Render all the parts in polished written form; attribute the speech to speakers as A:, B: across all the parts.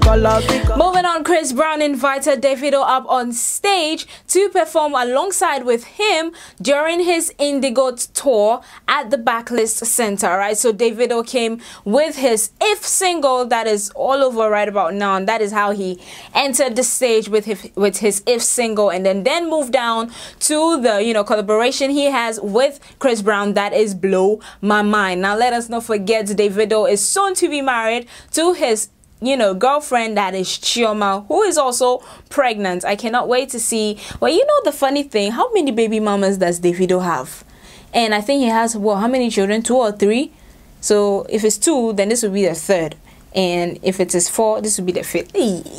A: Moving on, Chris Brown invited Davido up on stage to perform alongside with him during his Indigo tour at the Backlist Center, right? So Davido came with his If single that is all over right about now, and that is how he entered the stage with his If single, and then moved down to the collaboration he has with Chris Brown, that is Blow My Mind. Now let us not forget Davido is soon to be married to his girlfriend, that is Chioma, who is also pregnant. I cannot wait to see. Well, the funny thing, how many baby mamas does Davido have? And I think he has, how many children? 2 or 3? So if it's 2, then this will be the 3rd. And if it is 4, this will be the 5th.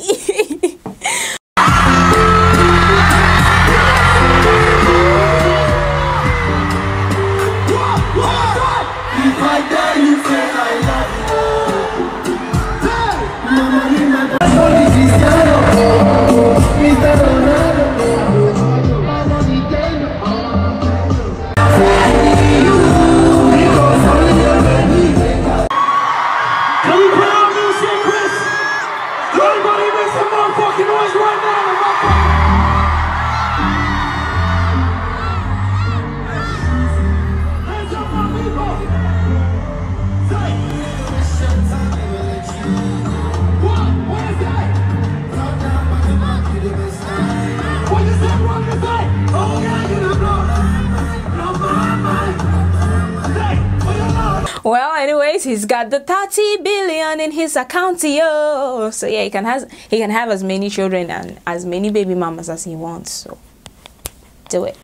A: Well, anyways, he's got the 30 billion in his account, yo. So yeah, he can have as many children and as many baby mamas as he wants. So do it.